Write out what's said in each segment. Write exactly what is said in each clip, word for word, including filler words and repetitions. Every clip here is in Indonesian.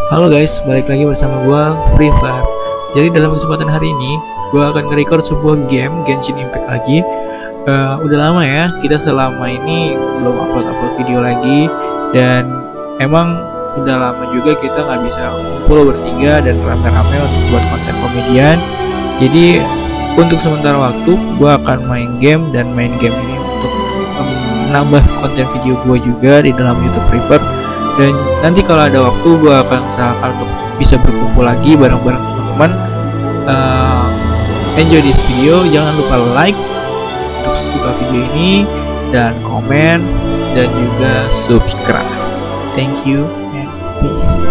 Halo guys, balik lagi bersama gua Free Fire. Jadi dalam kesempatan hari ini gua akan nge-record sebuah game Genshin Impact lagi. uh, Udah lama ya, kita selama ini belum upload-upload video lagi. Dan emang udah lama juga kita nggak bisa kumpul bertiga dan rame-rame untuk buat konten komedian. Jadi untuk sementara waktu gua akan main game, dan main game ini untuk um, menambah konten video gua juga di dalam YouTube Free Fire. Dan nanti kalau ada waktu gue akan usahakan untuk bisa berkumpul lagi bareng-bareng teman-teman. uh, Enjoy this video, jangan lupa like untuk suka video ini, dan komen, dan juga subscribe. Thank you and peace.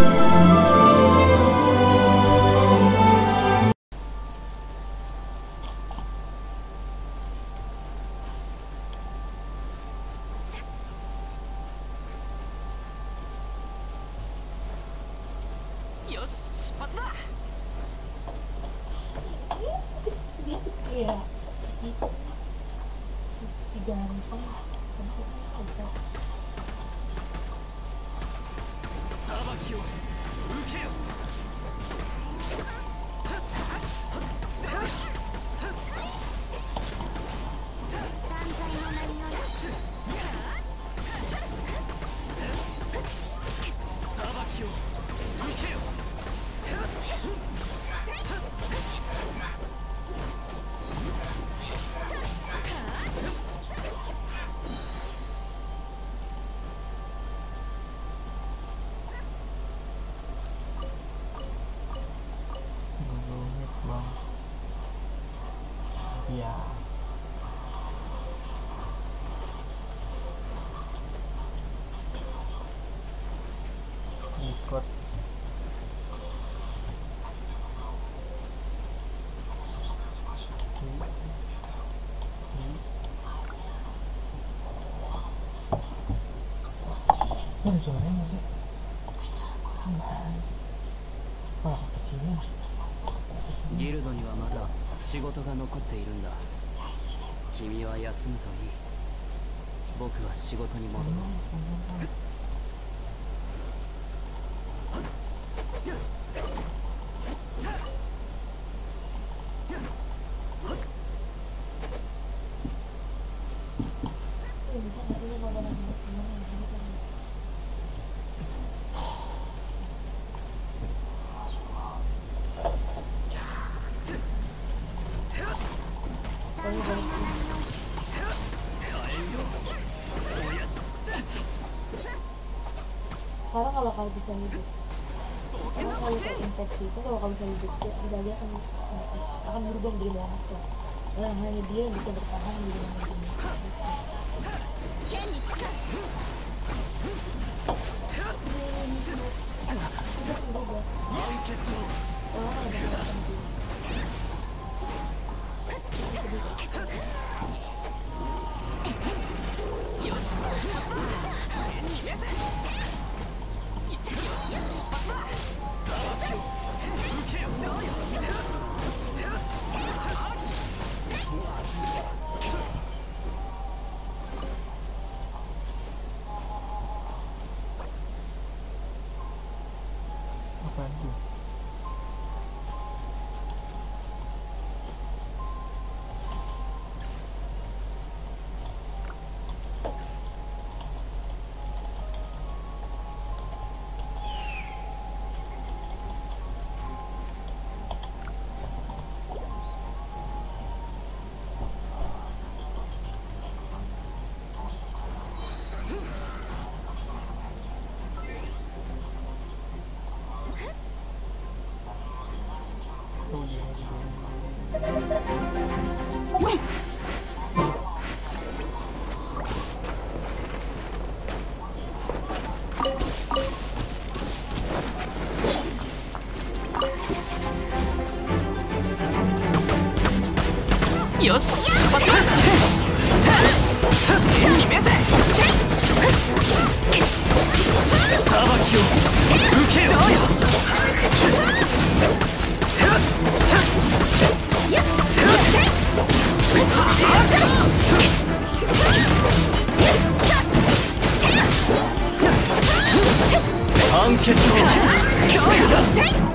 Iya, gampang. Ya. Discord. Ini suaranya nggak sih? Ah, kecilnya. ギルドにはまだ仕事が残っているんだ。君は休むといい。僕は仕事に戻る。 Sekarang kalau kalian bisa hidup, karena kalau terinfeksi itu kalau kalian bisa hidup, dia dia akan akan berubah menjadi monster. Dan hanya dia yang bisa bertahan di dalam ini. Apaan tuh? よし、出発だ。天に召せ。裁きを受けよ。どうよ。判決を。 せい